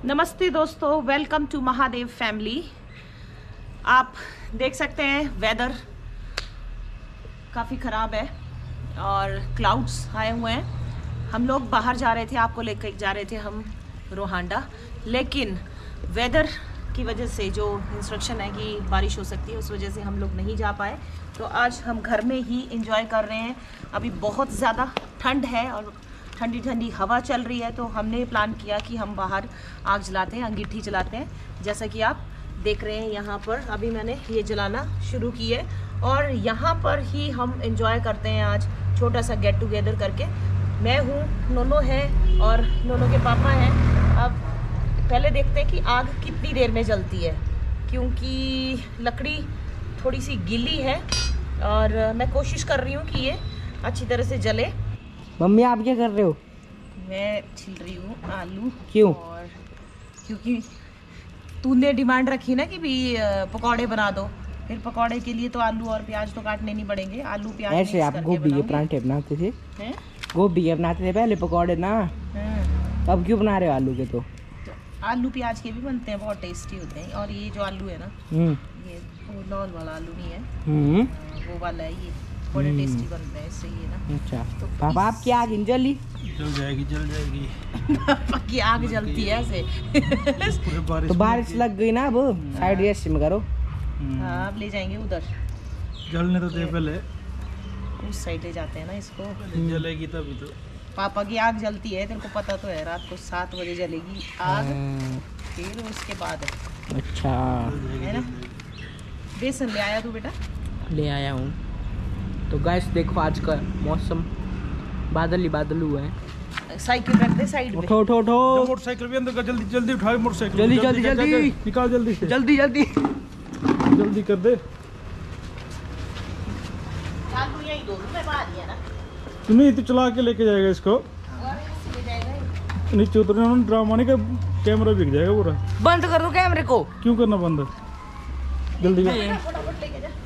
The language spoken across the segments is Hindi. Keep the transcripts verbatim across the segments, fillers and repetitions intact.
नमस्ते दोस्तों, वेलकम टू महादेव फैमिली। आप देख सकते हैं वेदर काफ़ी ख़राब है और क्लाउड्स आए हुए हैं। हम लोग बाहर जा रहे थे, आपको लेकर जा रहे थे हम रोहांडा, लेकिन वेदर की वजह से जो इंस्ट्रक्शन है कि बारिश हो सकती है, उस वजह से हम लोग नहीं जा पाए। तो आज हम घर में ही एंजॉय कर रहे हैं। अभी बहुत ज़्यादा ठंड है और ठंडी ठंडी हवा चल रही है, तो हमने प्लान किया कि हम बाहर आग जलाते हैं, अंगीठी जलाते हैं। जैसा कि आप देख रहे हैं यहाँ पर अभी मैंने ये जलाना शुरू की है और यहाँ पर ही हम एंजॉय करते हैं आज छोटा सा गेट टुगेदर करके। मैं हूँ, नोनो है और नोनो के पापा हैं। अब पहले देखते हैं कि आग कितनी देर में जलती है, क्योंकि लकड़ी थोड़ी सी गीली है और मैं कोशिश कर रही हूँ कि ये अच्छी तरह से जले। मम्मी आप क्या कर रहे हो? मैं छिल रही हूँ आलू। क्यों? और क्योंकि तूने डिमांड रखी ना कि भी पकौड़े बना दो, फिर पकौड़े के लिए तो आलू और प्याज तो काटने नहीं पड़ेंगे। आलू प्याज ऐसे आप गोभी के परांठे बनाते थे, हैं? गोभी के बनाते थे पहले पकौड़े ना, अब क्यों बना रहे हो आलू के? तो, तो आलू प्याज के भी बनते हैं, बहुत टेस्टी होते हैं। और ये जो आलू है ना, ये वो लॉल वाला आलू नहीं है, वो वाला है, ये बड़े टेस्टी बनते हैं इससे ये ना। अच्छा तो पापा आपकी आग जली? जल जाएगी जल जाएगी पापा की आग जलती है ऐसे। तो बारिश लग गई ना, अब साइड रेस्ट में करो। हाँ, अब ले जाएंगे उधर, जलने तो दे पहले, उस साइड ले जाते हैं ना इसको। जलेगी तभी तो। पापा की आग जलती है, तेरे को पता तो है, रात को सात बजे जलेगी आग, फिर उसके बाद अच्छा है ना। बेसन ले आया तू बेटा? ले आया हूँ। तो गैस देखो आज का मौसम बादल ही बादल हुआ है। साइकिल रख दे साइड में। उठो उठो उठो, मोटरसाइकिल भी अंदर का, जल्दी जल्दी उठाओ मोटरसाइकिल, जल्दी जल्दी जल्दी निकाल, जल्दी से जल्दी जल्दी जल्दी कर दे। आलू यही दो मैं बाहर ही है ना, नहीं तो चला के लेके जाएगा इसको, नीचे उतरने ड्रामा नहीं का कैमरा बिक जाएगा पूरा। बंद कर दो कैमरे को। क्यों करना बंद? जल्दी कर। फटाफट लेके जा।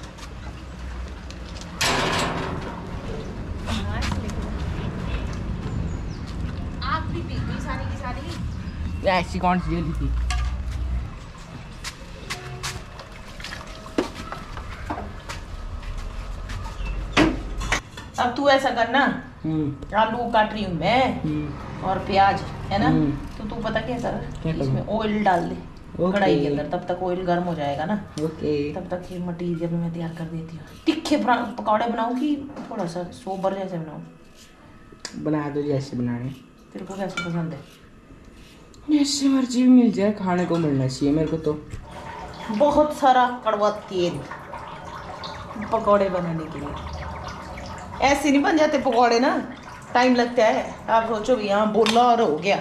आग भी पी गई सारी की सारी। ऐसी कौन सी जली थी? अब तू ऐसा करना, आलू काट रही हूँ मैं और प्याज है ना, तो तू पता क्या कर, इसमें ऑयल डाल दे कढ़ाई के अंदर, तब तक ऑयल गर्म हो जाएगा ना। ओके। तब तक ये मटीरियल मैं तैयार कर देती हूँ। तीखे पकौड़े बनाऊँ कि थोड़ा सा सोबर जैसे बनाऊँ? बना दो जैसे बनाने। तेरे को कैसे पसंद है? जैसे मर्जी भी मिल जाए, खाने को मिलना चाहिए मेरे को। तो बहुत सारा कड़वा तेल पकौड़े बनाने के लिए, ऐसे नहीं बन जाते पकौड़े ना, टाइम लगता है। आप सोचो भी यहाँ बोला और हो गया।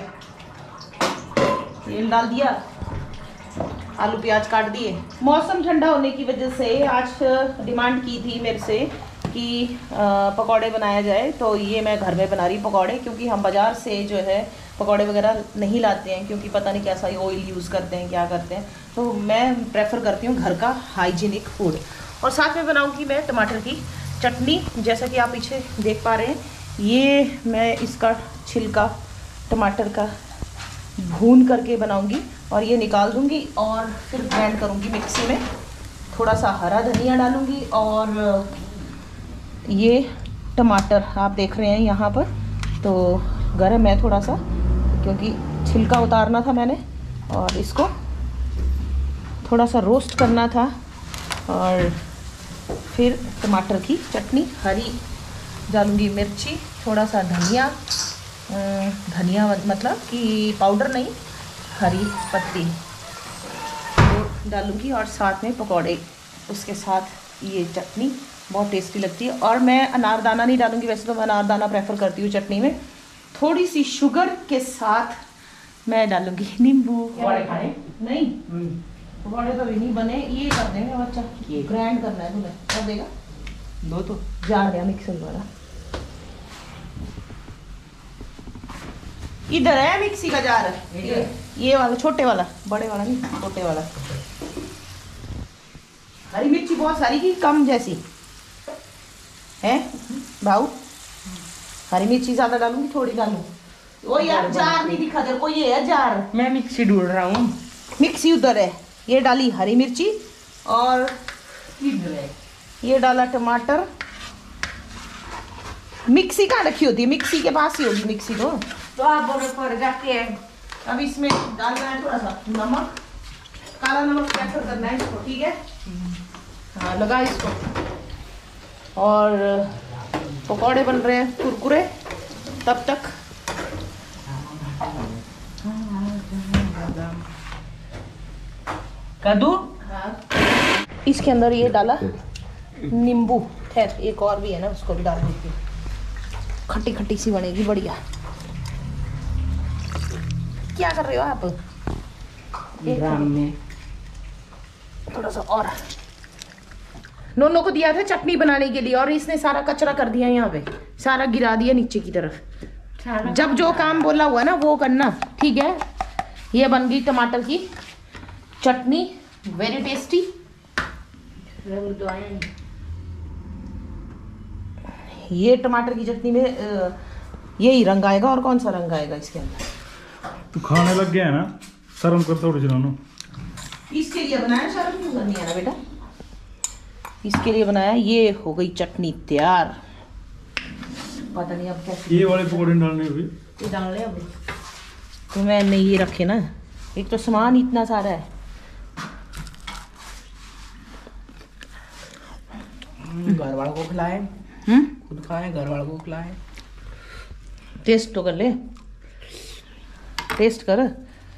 तेल डाल दिया, आलू प्याज काट दिए। मौसम ठंडा होने की वजह से आज डिमांड की थी मेरे से कि पकौड़े बनाया जाए, तो ये मैं घर में बना रही पकौड़े, क्योंकि हम बाज़ार से जो है पकौड़े वगैरह नहीं लाते हैं, क्योंकि पता नहीं कैसा ऑयल यूज़ करते हैं, क्या करते हैं। तो मैं प्रेफर करती हूँ घर का हाइजीनिक फूड। और साथ में बनाऊँगी मैं टमाटर की चटनी, जैसा कि आप पीछे देख पा रहे हैं। ये मैं इसका छिलका टमाटर का भून करके बनाऊंगी और ये निकाल दूंगी और फिर ग्राइंड करूंगी मिक्सी में। थोड़ा सा हरा धनिया डालूंगी और ये टमाटर आप देख रहे हैं यहाँ पर, तो गरम है थोड़ा सा, क्योंकि छिलका उतारना था मैंने और इसको थोड़ा सा रोस्ट करना था। और फिर टमाटर की चटनी, हरी डालूंगी मिर्ची, थोड़ा सा धनिया, धनिया मतलब कि पाउडर नहीं, हरी पत्ती वो डालूंगी और साथ में पकौड़े उसके साथ। ये चटनी बहुत टेस्टी लगती है। और मैं अनारदाना नहीं डालूंगी, वैसे तो मैं अनारदाना प्रेफर करती हूँ चटनी में। थोड़ी सी शुगर के साथ मैं डालूंगी नींबू। पकौड़े खाने नहीं, पकौड़े तो भी नहीं बने, ये कर देंगे बच्चा, ग्राइंड करना है तुम्हें, कर देगा दो तो जार दिया मिक्सर वाला। इधर है मिक्सी का जार, ये, ये वाला छोटे वाला, बड़े वाला नहीं, छोटे वाला। हरी मिर्ची बहुत सारी की कम जैसी है भाऊ? हरी मिर्ची ज़्यादा डालूंगी थोड़ी डालूँ? वो यार जार नहीं दिखा तेरे को, ये है जार। मैं मिक्सी ढूंढ रहा हूँ। मिक्सी उधर है। ये डाली हरी मिर्ची और ये डाला टमाटर। मिक्सी कहाँ रखी होती है? मिक्सी के पास ही होगी मिक्सी तो। तो आप बोले पर जाती है। अब इसमें डालना है थोड़ा सा नमक, काला नमक कैप्चर करना है इसको, ठीक है? हाँ लगा इसको। और पकौड़े बन रहे हैं कुरकुरे, तब तक कद्दू। हाँ। इसके अंदर ये डाला नींबू। खैर एक और भी है ना, उसको भी डाल देती हूँ, खट्टी खट्टी सी बनेगी बढ़िया। क्या कर रहे हो आप? ड्राम में थोड़ा सा और। नोनो को दिया था चटनी बनाने के लिए और इसने सारा कचरा कर दिया यहाँ पे, सारा गिरा दिया नीचे की तरफ। जब जो काम बोला हुआ ना वो करना, ठीक है? ये बन गई टमाटर की चटनी, वेरी टेस्टी। ये टमाटर की चटनी में यही रंग आएगा, और कौन सा रंग आएगा इसके अंदर? तू खाने लग गया है ना, शर्म कर थोड़ी सी नोनू। इसके लिए बनाया, शर्म क्यों करनी है ना बेटा? इसके लिए बनाया। ये हो गई चटनी तैयार। पता नहीं अब कैसे ये वाले पकौड़े डालने अभी ये डाल रहे अभी तो मैंने ये रखे ना, एक तो सामान इतना सारा है। घर वालों को खिलाए, हम्म खुद खाए, घर वालों को खिलाए। टेस्ट तो कर ले, टेस्ट कर।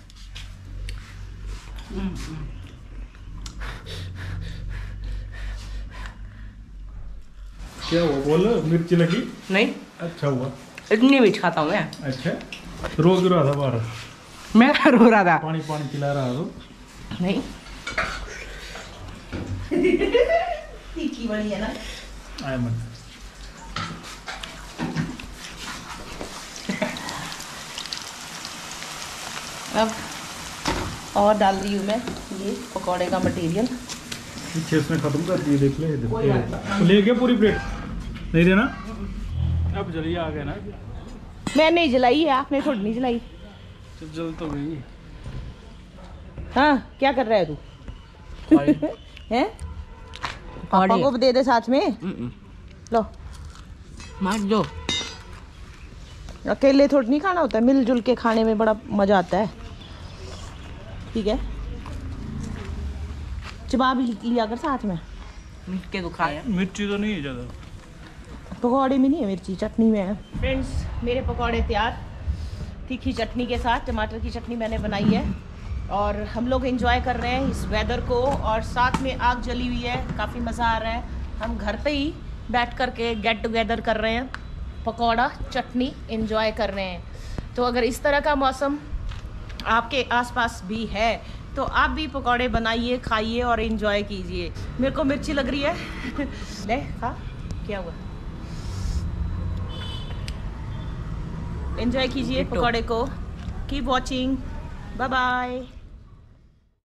क्या हुआ बोल? मिर्ची लगी? नहीं, अच्छा हुआ। इतनी मिर्च खाता हूँ मैं। अच्छा रो क्यों रहा था बाहर? मैं रो रहा था। पानी पानी पिला रहा तो नहीं तीखी बड़ी है ना। आया मन। अब और डाल रही हूँ मैं ये पकौड़े का मटेरियल। पीछे इसने खत्म कर दिए, देख ले इधर। कोई बात नहीं। तो ले गया पूरी प्लेट? नहीं देना? अब जल्दी आ गया ना। मैं नहीं जलाई है, आपने थोड़ी नहीं जलाई। तो जल तो गई। हाँ क्या कर रहा है तू? हैं? पापा को भी दे दे साथ में। लो मार दो। अकेले थोड़ी नहीं खाना होता है, मिलजुल के खाने में बड़ा मजा आता है, ठीक है? चबा भी लिया कर साथ में। के तो खाया। मिर्ची तो नहीं है ज़्यादा। पकौड़े में नहीं है मिर्ची, चटनी में है। फ्रेंड्स मेरे पकौड़े तैयार, तीखी चटनी के साथ। टमाटर की चटनी मैंने बनाई है और हम लोग एंजॉय कर रहे हैं इस वेदर को, और साथ में आग जली हुई है, काफ़ी मज़ा आ रहा है। हम घर पे ही बैठ कर के गेट टुगेदर कर रहे हैं, पकौड़ा चटनी एंजॉय कर रहे हैं। तो अगर इस तरह का मौसम आपके आसपास भी है तो आप भी पकौड़े बनाइए, खाइए और एंजॉय कीजिए। मेरे को मिर्ची लग रही है ले खा, क्या हुआ? एंजॉय कीजिए पकौड़े को। Keep watching, bye bye.